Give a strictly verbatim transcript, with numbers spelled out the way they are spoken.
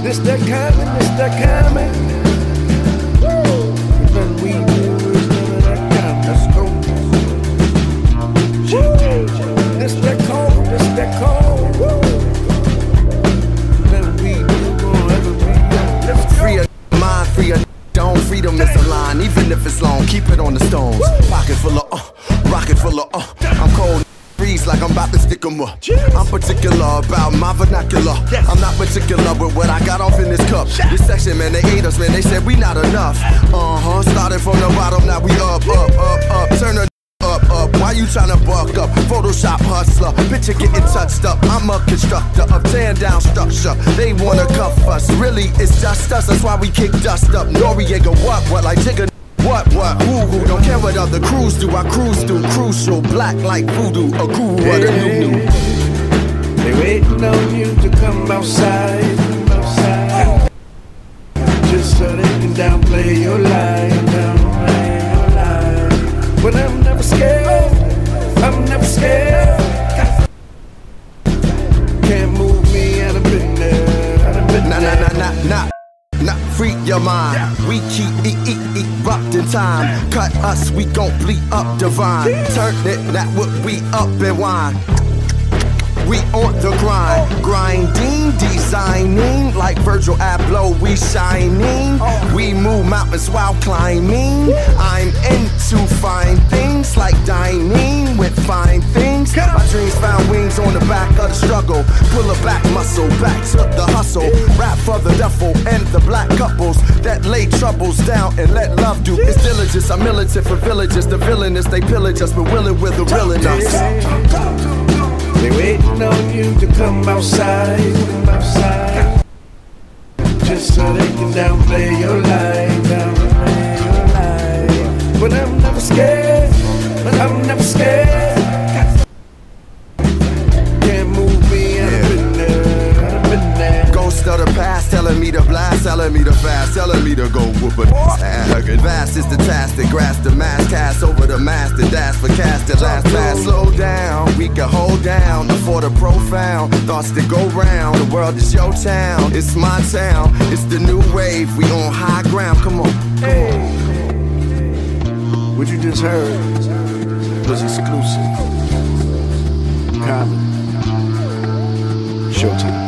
This that coming, this that coming. Nothing we do is none of that kind. Let's go. This that cold, this that cold. Nothing we do gon' ever be. Let's go. Free a mind, free a don't. Freedom is a line, even if it's long. Keep it on the stones. Pocket full of uh, rocket full of uh. I'm cold. Freeze like I'm about to stick 'em up. I'm particular about my vernacular. I'm not particular with what I got off in this cup. This section, man, they hate us, man. They said we not enough. Uh-huh. Started from the bottom, now we up, up, up, up. Turn the up, up. Why you tryna buck up? Photoshop hustler. Picture getting touched up. I'm a constructor of tearing down structure. They wanna cuff us. Really, it's just us. That's why we kick dust up. Noriega, what, what, like Jigga. What, what, who, who, don't care what other crews do. I cruise through, crucial, black like voodoo, a guru of the new new. They waiting on you to come outside, outside. Just so they can downplay your life, downplay your life. But I'm never scared, I'm never scared. Can't move me out of business, out of business. Nah, nah, nah, nah, nah. Not free your mind. We keep eat, eat, eat, rocked in time. Cut us, we gon' bleed up divine. Turn it, that what we up and wine. We on the grind, grinding, designing like Virgil Abloh. We shining, we move mountains while climbing. I'm into fine things like dining with fine things. My dreams found wings on the back of the struggle. Pull a back muscle, back to the hustle. Rap for the duffel and the black couples that lay troubles down and let love do. It's diligence, I'm militant for villages. The villainous, they pillage us, but willing with the real in us. They waiting on you to come outside, come outside. Just so they can downplay your life, downplay your life. But I'm never scared, I'm never scared. Can't move me out of business, out of business. Ghost of the past telling me to blast, telling me to fast, telling me to go whoop it. Vast is the task that grasp the mass, cast over the mask, the dash for cast the last pass. Slow down, we can hold down for the profound thoughts that go round. The world is your town, it's my town, it's the new wave. We on high ground, come on. Hey, what you just heard was exclusive. Common. Showtime.